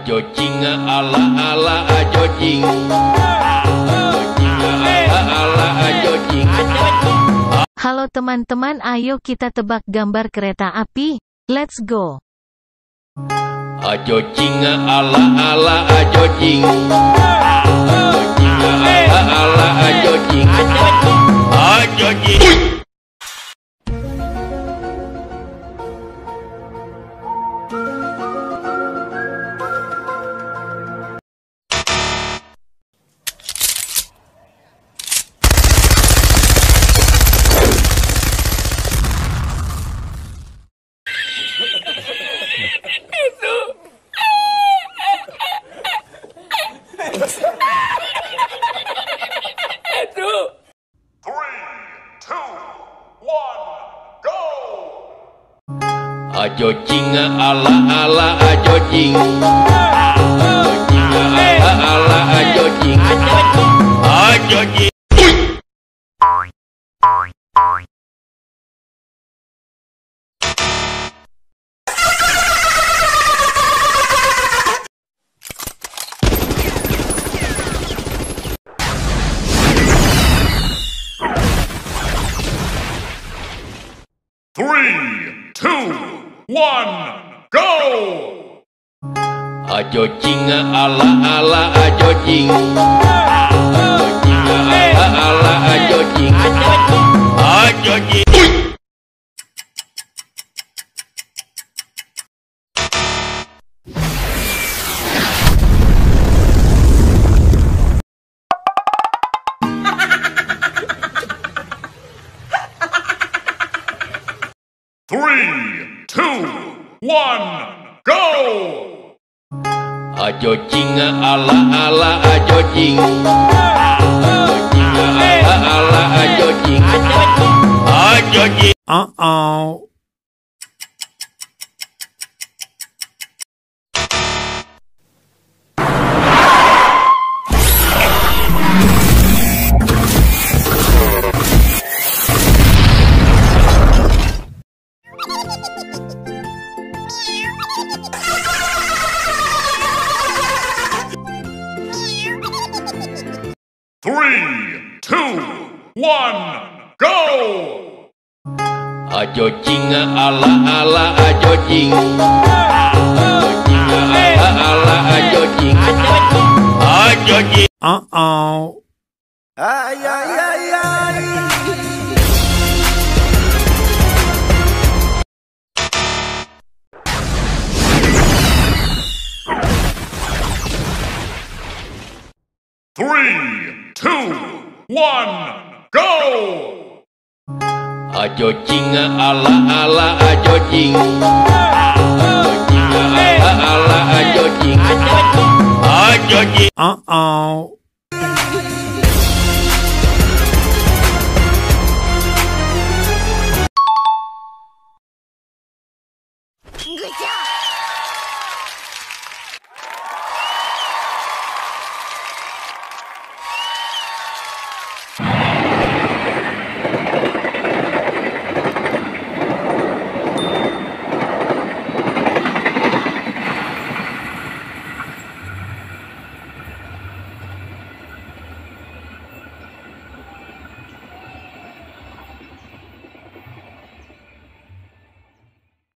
Ajo jing ala ala ajo jing. Ajo jing ala ala ajo jing. Halo teman-teman, ayo kita tebak gambar kereta api. Let's go. Ajo jing ala ala ajo jing. Ajo jing ala ala ajo jing. Ajo jing. Ajo jing ala ala ajo jing. Ajo jing ala ala ajo jing. Ajo jing. 3, 2, 1, go! Ajo jing ala ala ajo jing. Ajo jing ala ala ajo jing. Ajo jing. 3, 2, 1, go! Ajo jing ala ala ajo jing. Ajo jing ala ala ajo jing. Ajo jing. Uh-oh. Three, two, one, go! Ajo jing ala ala ajo jing. Ajo jing ala ala ajo jing. Ajo jing. Uh-oh. Ay, ay, ay, ay. Three, two, one, go! Ajo jing ala ala ajo jing. Ajo jing ala ala ajo jing. Ajo jing. Uh-oh.